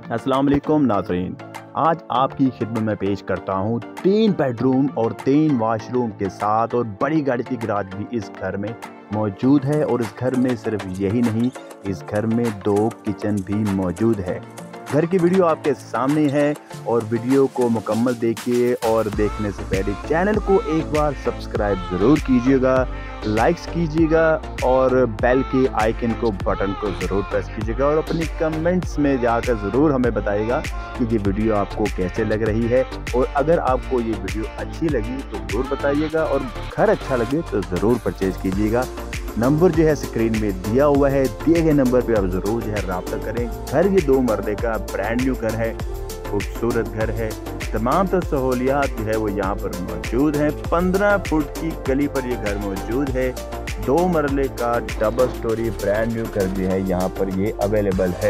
अस्सलाम वालेकुम नाज़रीन, आज आपकी खिदमत में पेश करता हूँ 3 बेडरूम और 3 वाशरूम के साथ और बड़ी गाड़ी की गैराज भी इस घर में मौजूद है। और इस घर में सिर्फ यही नहीं, इस घर में 2 किचन भी मौजूद है। घर की वीडियो आपके सामने है और वीडियो को मुकम्मल देखिए और देखने से पहले चैनल को एक बार सब्सक्राइब ज़रूर कीजिएगा, लाइक्स कीजिएगा और बेल के आइकन को बटन को ज़रूर प्रेस कीजिएगा और अपनी कमेंट्स में जाकर ज़रूर हमें बताइएगा कि ये वीडियो आपको कैसे लग रही है। और अगर आपको ये वीडियो अच्छी लगी तो ज़रूर बताइएगा और घर अच्छा लगे तो ज़रूर परचेज़ कीजिएगा। नंबर जो है स्क्रीन में दिया हुआ है, दिए गए नंबर पे आप ज़रूर जो है रब्ता करें। घर ये 2 मरले का ब्रांड न्यू घर है, खूबसूरत घर है, तमाम तो सहूलियात जो है वो यहाँ पर मौजूद हैं। 15 फुट की गली पर ये घर मौजूद है। 2 मरले का डबल स्टोरी ब्रांड न्यू घर जो है यहाँ पर ये अवेलेबल है।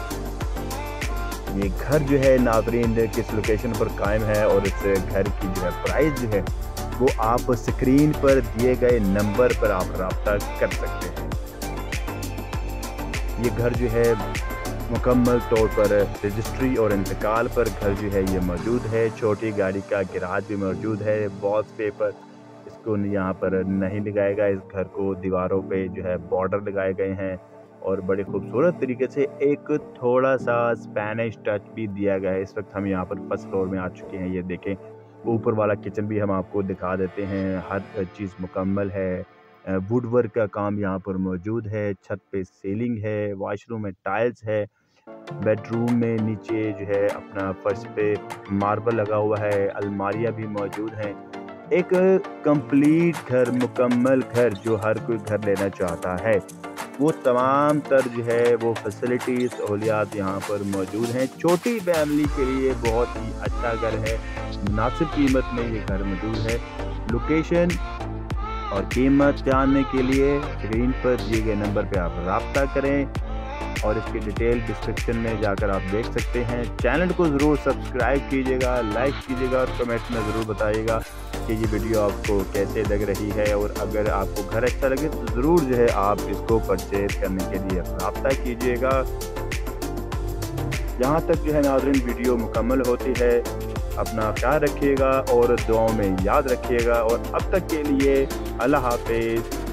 ये घर जो है नाज़रीन किस लोकेशन पर कायम है और इस घर की जो है प्राइस जो है वो आप स्क्रीन पर दिए गए नंबर पर आप रब्ता कर सकते हैं। ये घर जो है मुकम्मल तौर पर रजिस्ट्री और इंतकाल पर घर जो है ये मौजूद है। छोटी गाड़ी का गैराज भी मौजूद है। वॉलपेपर इसको यहाँ पर नहीं लगाएगा। इस घर को दीवारों पे जो है बॉर्डर लगाए गए हैं और बड़े खूबसूरत तरीके से एक थोड़ा सा स्पेनिश टच भी दिया गया है। इस वक्त हम यहाँ पर फर्स्ट फ्लोर में आ चुके हैं। ये देखें, ऊपर वाला किचन भी हम आपको दिखा देते हैं। हर चीज़ मुकम्मल है। वुडवर्क का काम यहाँ पर मौजूद है। छत पे सीलिंग है, वॉशरूम में टाइल्स है, बेडरूम में नीचे जो है अपना फर्श पे मार्बल लगा हुआ है, अलमारियाँ भी मौजूद हैं। एक कंप्लीट घर, मुकम्मल घर जो हर कोई घर लेना चाहता है, वो तमाम तर जो है वो फैसिलिटी सहूलियात यहाँ पर मौजूद हैं। छोटी फैमिली के लिए बहुत ही अच्छा घर है। मुनासिब कीमत में ये घर मौजूद है। लोकेशन और कीमत जानने के लिए स्क्रीन पर दिए गए नंबर पे आप रब्ता करें और इसकी डिटेल डिस्क्रिप्शन में जाकर आप देख सकते हैं। चैनल को ज़रूर सब्सक्राइब कीजिएगा, लाइक कीजिएगा और कमेंट में ज़रूर बताइएगा कि ये वीडियो आपको कैसे लग रही है। और अगर आपको घर अच्छा लगे तो ज़रूर जो है आप इसको परचेज करने के लिए रब्ता कीजिएगा। यहाँ तक जो है नाज़रीन वीडियो मुकम्मल होती है। अपना ख्याल रखिएगा और दुआओं में याद रखिएगा और अब तक के लिए अल्लाह हाफिज़।